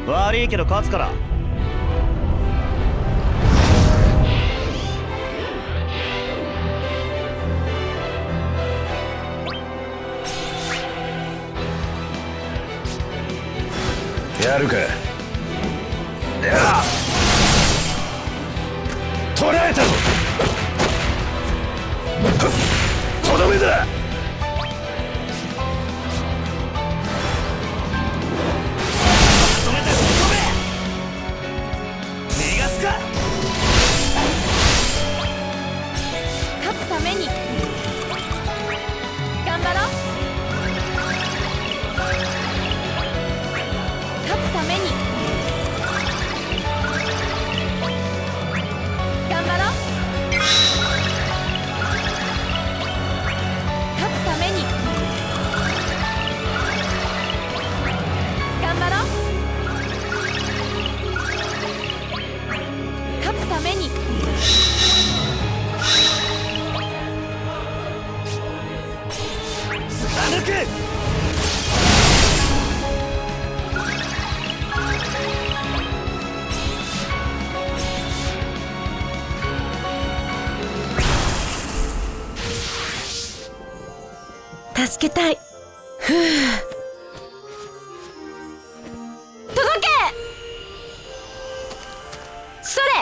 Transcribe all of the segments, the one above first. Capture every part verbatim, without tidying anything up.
悪いけど勝つから。 やるか。捕らえたぞ。とどめだ。 止めて、止め。逃がすか。 勝つために頑張ろう。勝つために頑張ろう。勝つために頑張ろう。勝つために貫く。 助けたい。ふう。届け。それ。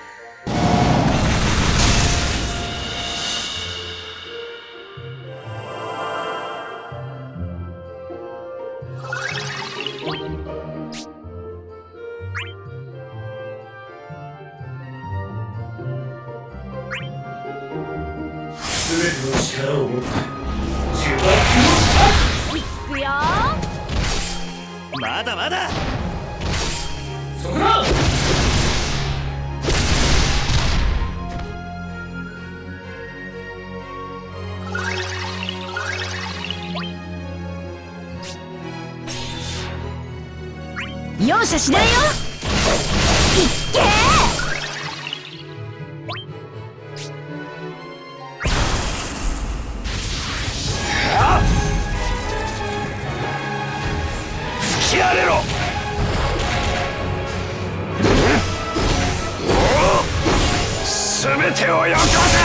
全ての力を持っていくよ。 まだまだ。 そこだ。 容赦しないよ。いっけー。 やれろ。すべてをよこせ。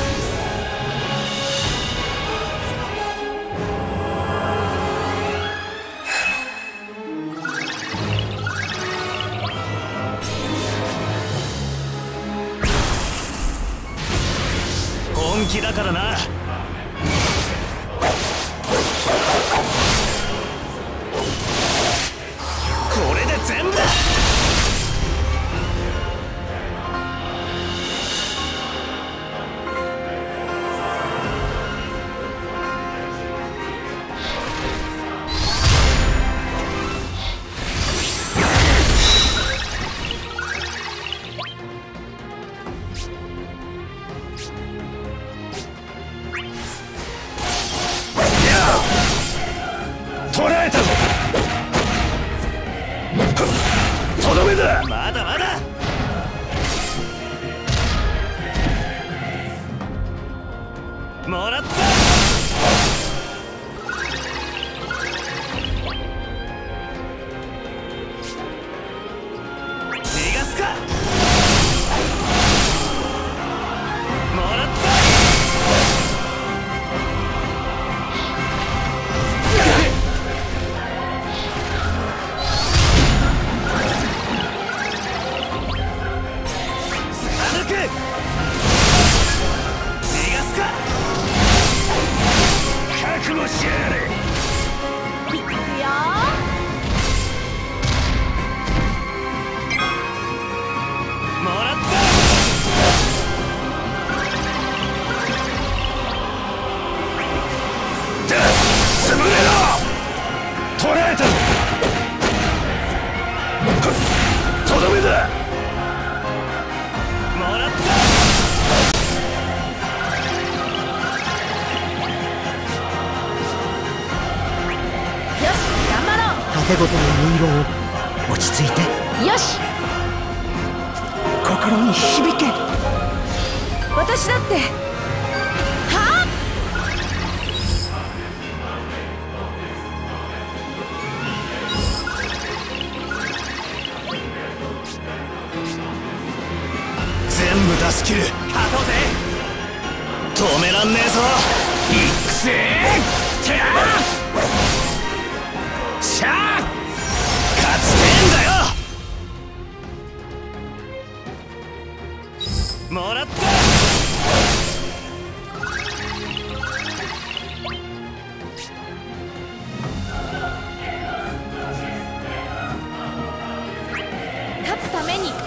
本気だからな。これで全部だ。 捕らえたぞ。とどめだ。 まだまだ。もらった。逃がすか。もらった。 覚悟しやがれ。 いくよ。 もらった。 潰れろ。捕らえたぞ。とどめだ。 もらった。 盾ごとの音色を落ち着いて。 よし。 心に響け。 私だって。はあ。 ラスキル勝とうぜ。 止めらんねえぞ。いくぜーてあしゃあ勝ちてえんだよ。 もらった。 勝つために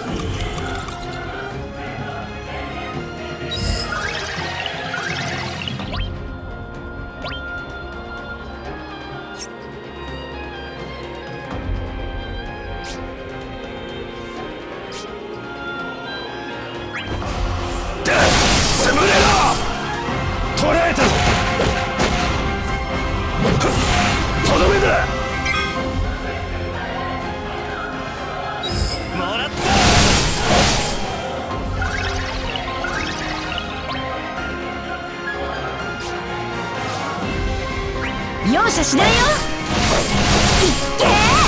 潰れろ。捕らえたぞ。とどめだ。 もらった。 容赦しないよ。いっけ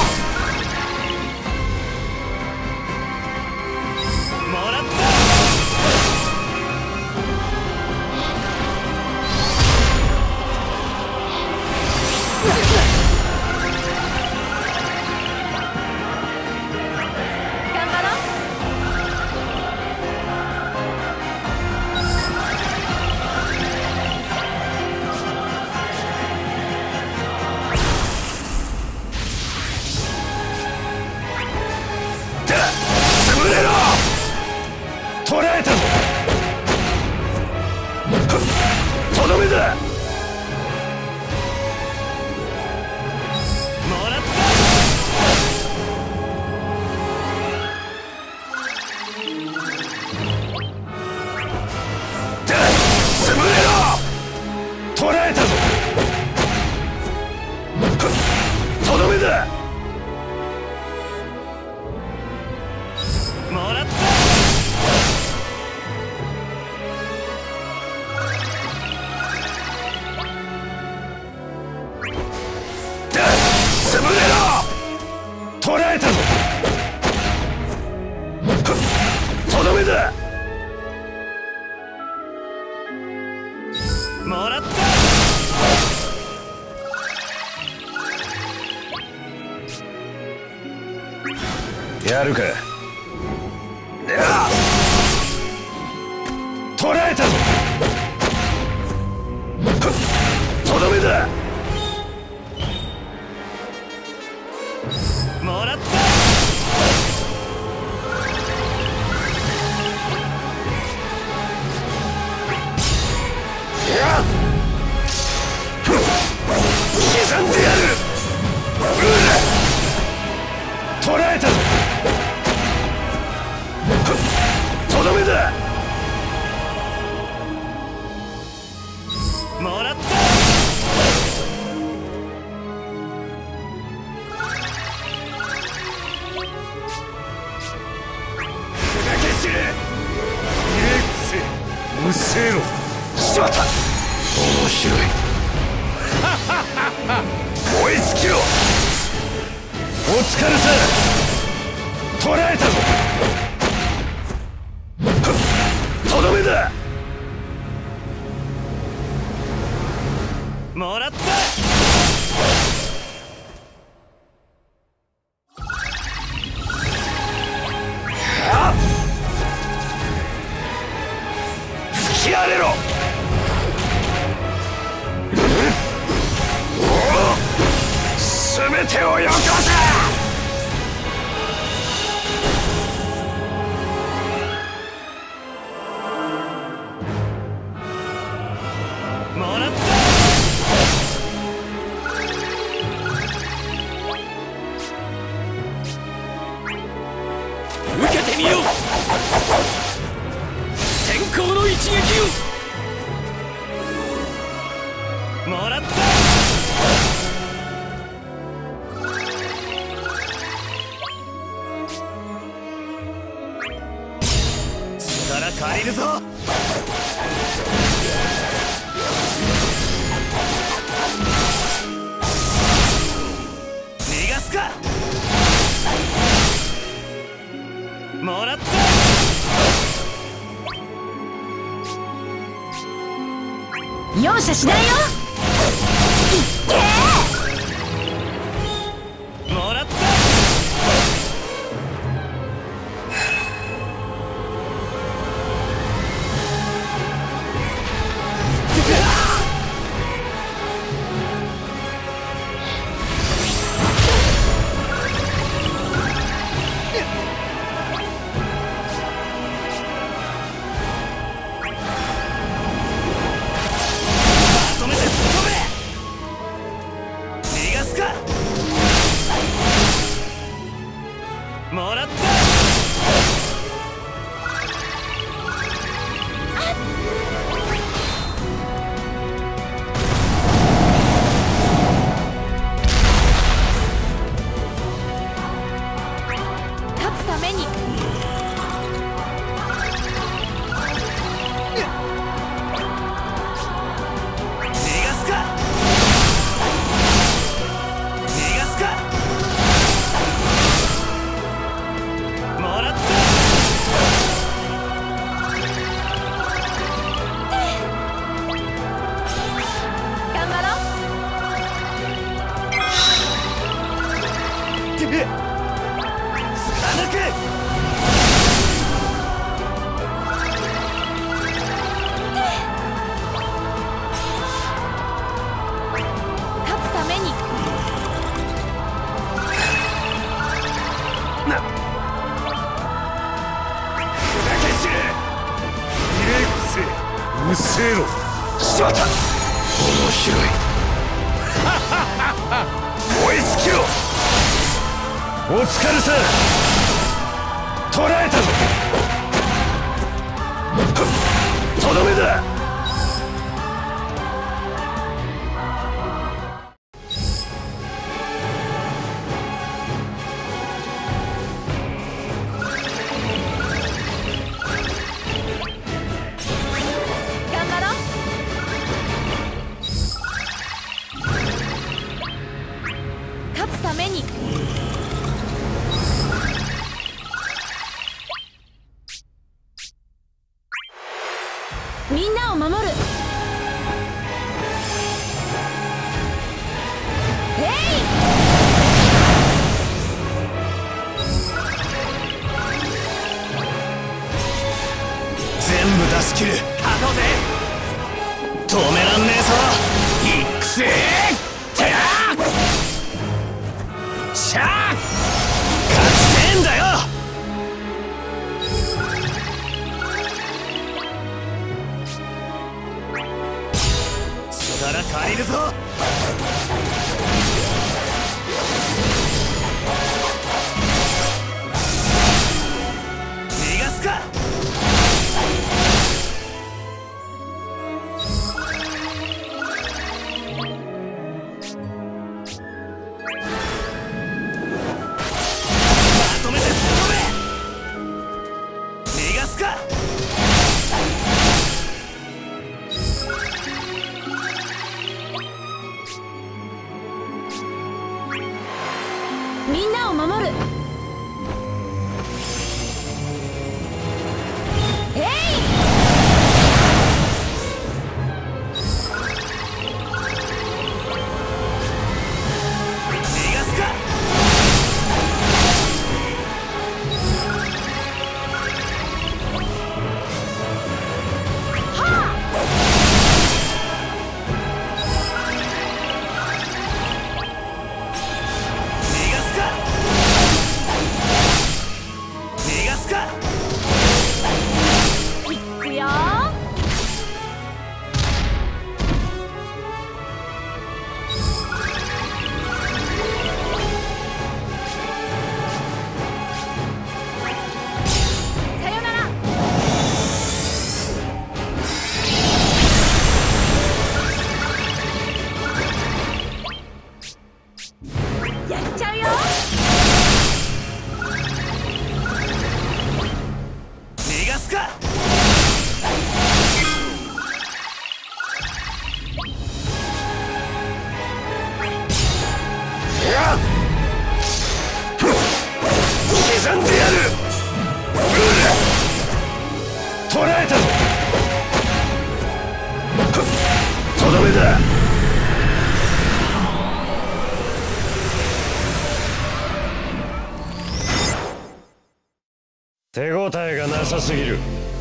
ー。もらった。 頑張ろう。 潰れろ。捕らえたぞ。とどめだ。 もらった。 潰れろ。捕らえたぞ。とどめだ。 もらった。 潰れろ。捕らえたぞ。とどめだ。 もらった。 やるか。捕らえたぞ。とどめだ。 もらった。 刻んでやる。捕らえたぞ。とどめだ。 もらった。 砕け散れ。うせえろ。しまった。面白い。燃え尽きろ。お疲れさ。捕らえたぞ。とどめだ。 もらった。 吹き荒れろ。全てをよこせ。 もらった。受けてみよう。先行の一撃を。もらった。力借りるぞ。逃がすか。もらった。 容赦しないよ。いっけー。 もらった。もらった。 勝つために。 逃がすか。逃がすか。もらった。 頑張ろう。 貫く。 勝つために。 な砕け散れ。 イレイクせうっせえろ。 しまった。 面白い。 追いつけろ。 お疲れさ。捕らえたぞ。 とどめだ。 頑張ろう。勝つために。みんなを守る。えい。 全部出し切る。勝とうぜ。止めらんねえぞ。いっくせーてやーしゃあ勝ちてえんだよ。力借りるぞ。逃がすか。まとめてとどめ。逃がすか。 みんなを守る。えい。 逃がすか。逃がすか。 手応えがなさすぎる。